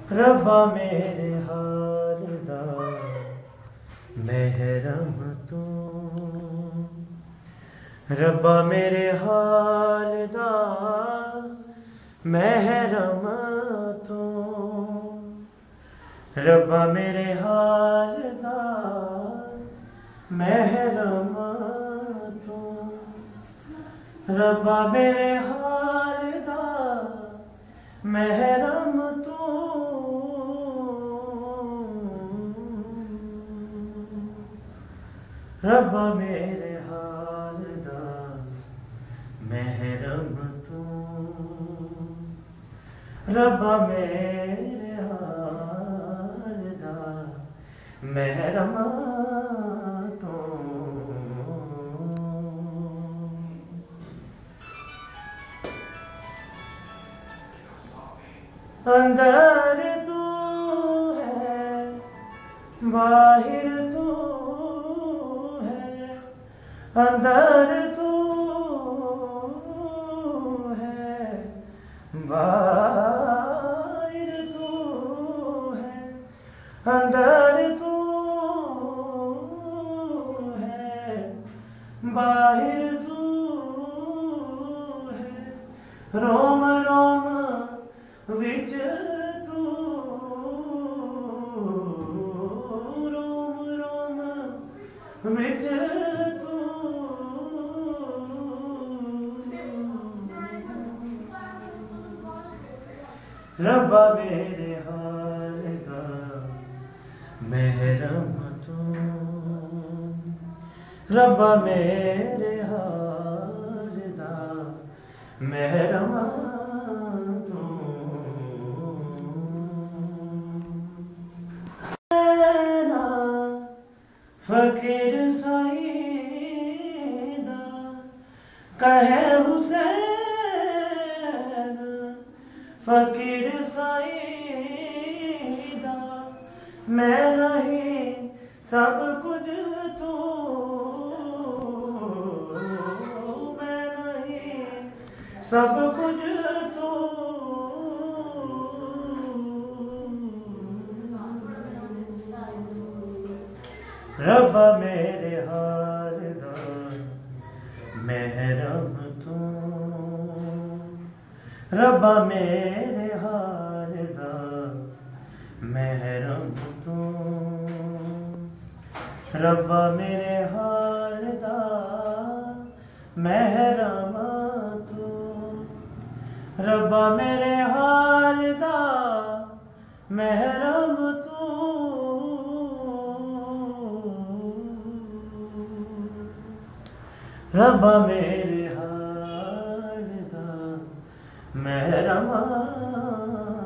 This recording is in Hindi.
रब्बा मेरे हाल दा महरम तू, रब्बा मेरे हाल दा महरम तू, रब्बा मेरे हाल दा महरम तू, रब्बा मेरे हाल दा महरम तू, रब्बा मेरे हाल दा महरम तू, रब्बा मेरे हाल दा महरम तू। अंदर तू है बाहिर तू है, अंदर तू है बाहिर तू है, अंदर तू है बाहिर तू है, रोम रोम विच तू, रोम रोम विच तू, रब्बा मेरे हाल दा महरम तू, रब्बा मेरे हाल दा महरम तू। फकीर साईदा कहे हुसैन, फकीर साईदा मैं नहीं सब कुछ तू, मैं नहीं सब कुछ तू, रब्बा मेरे हाल दा महरम तू, रब्बा मेरे हाल दा महरम तू, रब्बा मेरे हाल दा महरम तू, रब्बा मेरे हाल दा महरम तू, रब्बा मेरे हाल दा महरम